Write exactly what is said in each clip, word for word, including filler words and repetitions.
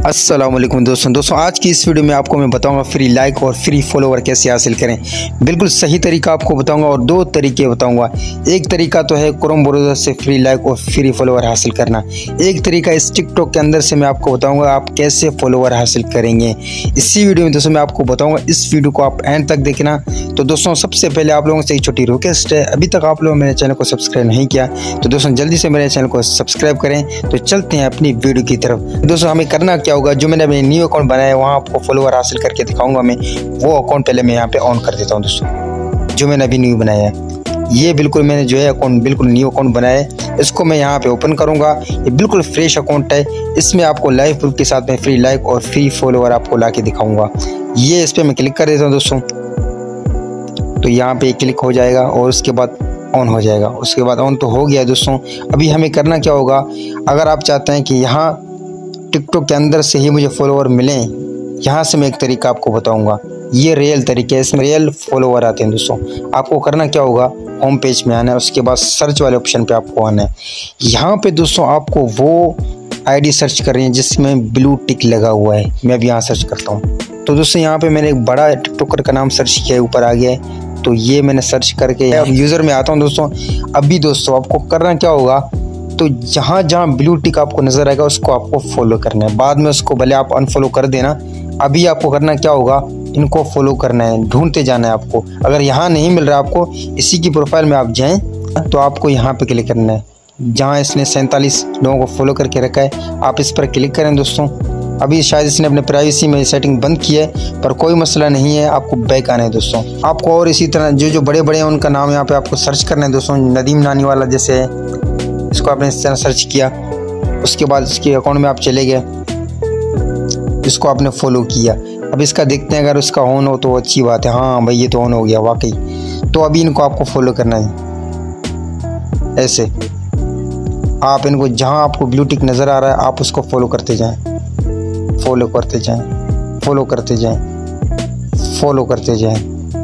अस्सलाम वालेकुम दोस्तों दोस्तों आज की इस वीडियो में आपको मैं बताऊंगा फ्री लाइक और फ्री फॉलोवर कैसे हासिल करें। बिल्कुल सही तरीका आपको बताऊंगा और दो तरीके बताऊंगा। एक तरीका तो है क्रोम ब्राउज़र से फ्री लाइक और फ्री फॉलोवर हासिल करना। एक तरीका इस टिकटॉक के अंदर से मैं आपको बताऊंगा आप कैसे फॉलोवर हासिल करेंगे। इसी वीडियो में दोस्तों मैं आपको बताऊँगा, इस वीडियो को आप एंड तक देखना। तो दोस्तों सबसे पहले आप लोगों से एक छोटी रिक्वेस्ट है, अभी तक आप लोगों ने मेरे चैनल को सब्सक्राइब नहीं किया तो दोस्तों जल्दी से मेरे चैनल को सब्सक्राइब करें। तो चलते हैं अपनी वीडियो की तरफ। दोस्तों हमें करना क्या होगा, जो मैंने अपने न्यू अकाउंट बनाया है वहाँ आपको फॉलोवर हासिल करके दिखाऊंगा मैं। वो अकाउंट पहले मैं यहाँ पे ऑन कर देता हूँ दोस्तों, जो मैंने अभी न्यू बनाया है। ये बिल्कुल मैंने जो है अकाउंट बिल्कुल न्यू अकाउंट बनाया है, इसको मैं यहाँ पे ओपन करूँगा। ये बिल्कुल फ्रेश अकाउंट है, इसमें आपको लाइव प्रूफ के साथ में फ्री लाइक और फ्री फॉलोवर आपको ला के दिखाऊँगा। ये इस पर मैं क्लिक कर देता हूँ दोस्तों, तो यहाँ पे क्लिक हो जाएगा और उसके बाद ऑन हो जाएगा। उसके बाद ऑन तो हो गया दोस्तों। अभी हमें करना क्या होगा, अगर आप चाहते हैं कि यहाँ टिकटॉक के अंदर से ही मुझे फॉलोवर मिलें, यहाँ से मैं एक तरीका आपको बताऊंगा। ये रियल तरीके है, इसमें रियल फॉलोवर आते हैं दोस्तों। आपको करना क्या होगा, होम पेज में आना है, उसके बाद सर्च वाले ऑप्शन पे आपको आना है। यहाँ पे दोस्तों आपको वो आईडी सर्च कर रही है जिसमें ब्लू टिक लगा हुआ है। मैं भी यहाँ सर्च करता हूँ। तो दोस्तों यहाँ पे मैंने एक बड़ा टिकटॉकर का नाम सर्च किया है, ऊपर आ गया है। तो ये मैंने सर्च करके यूज़र में आता हूँ दोस्तों। अभी दोस्तों आपको करना क्या होगा, तो जहाँ जहाँ ब्लू टिक आपको नज़र आएगा उसको आपको फॉलो करना है। बाद में उसको भले आप अनफॉलो कर देना। अभी आपको करना क्या होगा, इनको फॉलो करना है, ढूंढते जाना है आपको। अगर यहाँ नहीं मिल रहा आपको, इसी की प्रोफाइल में आप जाएं तो आपको यहाँ पे क्लिक करना है जहाँ इसने सैंतालीस लोगों को फॉलो करके रखा है। आप इस पर क्लिक करें दोस्तों। अभी शायद इसने अपने प्राइवेसी में सेटिंग बंद की है, पर कोई मसला नहीं है, आपको बैक आना है दोस्तों। आपको और इसी तरह जो जो बड़े बड़े हैं उनका नाम यहाँ पे आपको सर्च करना है दोस्तों। नदीम नानी वाला जैसे है, इसको आपने इस तरह सर्च किया। उसके बाद इसके अकाउंट में आप चले गए, इसको आपने फॉलो किया। अब इसका देखते हैं, अगर उसका ऑन हो तो अच्छी बात है। हाँ भाई ये तो ऑन हो गया वाकई। तो अभी इनको आपको फॉलो करना है ऐसे। आप इनको जहाँ आपको ब्लू टिक नज़र आ रहा है आप उसको फॉलो करते जाएं, फॉलो करते जाएं, फॉलो करते जाएं, फॉलो करते जाएं,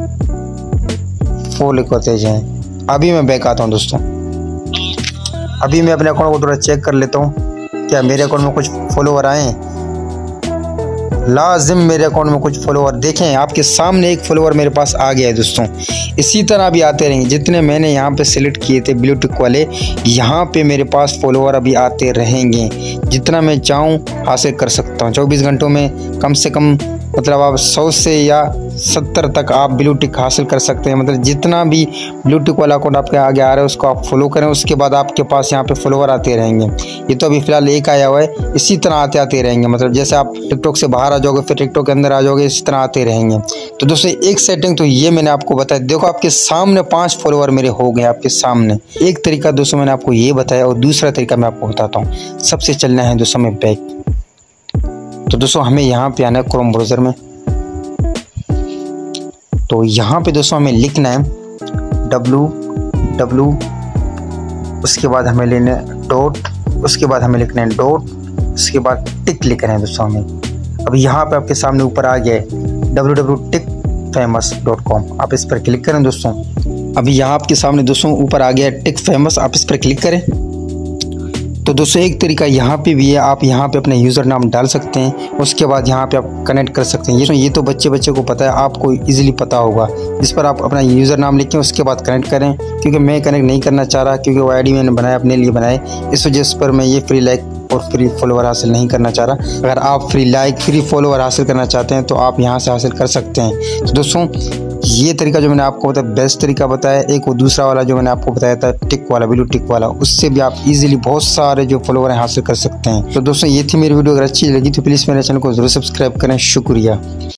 फॉलो करते जाएं। अभी मैं बैक आता हूँ दोस्तों। अभी मैं अपने अकाउंट को थोड़ा चेक कर लेता हूँ, क्या मेरे अकाउंट में कुछ फॉलोवर आए हैं। लाजिम मेरे अकाउंट में कुछ फॉलोवर देखें, आपके सामने एक फॉलोवर मेरे पास आ गया है दोस्तों। इसी तरह अभी आते रहेंगे, जितने मैंने यहाँ पे सिलेक्ट किए थे ब्लू टिक वाले, यहाँ पे मेरे पास फॉलोवर अभी आते रहेंगे। जितना मैं चाहूँ हासिल कर सकता हूँ। चौबीस घंटों में कम से कम मतलब आप सौ से या सत्तर तक आप ब्लू टिक हासिल कर सकते हैं। मतलब जितना भी ब्लू टिक वाला अकाउंट आपके आगे आ रहा है उसको आप फॉलो करें, उसके बाद आपके पास यहाँ पे फॉलोवर आते रहेंगे। ये तो अभी फ़िलहाल एक आया हुआ है, इसी तरह आते आते रहेंगे। मतलब जैसे आप टिकटॉक से बाहर आ जाओगे फिर टिकटॉक के अंदर आ जाओगे, इसी तरह आते रहेंगे। तो दोस्तों एक सेटिंग तो ये मैंने आपको बताया। देखो आपके सामने पाँच फॉलोवर मेरे हो गए आपके सामने। एक तरीका दोस्तों मैंने आपको ये बताया और दूसरा तरीका मैं आपको बताता हूँ। सबसे चलना है दोस्तों में बैक। तो दोस्तों हमें यहाँ पे आना है क्रोम ब्राउज़र में। तो यहाँ पे दोस्तों हमें लिखना है डब्लू डब्लू, उसके बाद हमें लेना है डॉट, उसके बाद हमें लिखना है डॉट, उसके बाद टिक लिखना है दोस्तों हमें। अभी यहाँ पे आपके सामने ऊपर आ गया है W W tik famous dot com. आप इस पर क्लिक करें दोस्तों। अभी यहाँ आपके सामने दोस्तों ऊपर आ गया है टिक फेमस, आप इस पर क्लिक करें। तो दोस्तों एक तरीका यहाँ पे भी है, आप यहाँ पे अपने यूज़र नाम डाल सकते हैं, उसके बाद यहाँ पे आप कनेक्ट कर सकते हैं। ये ये तो बच्चे बच्चे को पता है, आपको इजीली पता होगा। इस पर आप अपना यूज़र नाम लिखें, उसके बाद कनेक्ट करें। क्योंकि मैं कनेक्ट नहीं करना चाह रहा, क्योंकि वो आईडी मैंने बनाया अपने लिए बनाया, इस वजह से पर मैं ये फ्री लाइक और फ्री फॉलोवर हासिल नहीं करना चाह रहा। अगर आप फ्री लाइक फ्री फॉलोवर हासिल करना चाहते हैं तो आप यहाँ से हासिल कर सकते हैं। तो दोस्तों ये तरीका जो मैंने आपको बताया बेस्ट तरीका बताया। एक वो दूसरा वाला जो मैंने आपको बताया था टिक वाला, ब्लू टिक वाला, उससे भी आप इजीली बहुत सारे जो फॉलोवर हैं हासिल कर सकते हैं। तो दोस्तों ये थी मेरी वीडियो, अगर अच्छी लगी तो प्लीज़ मेरे चैनल को जरूर सब्सक्राइब करें। शुक्रिया।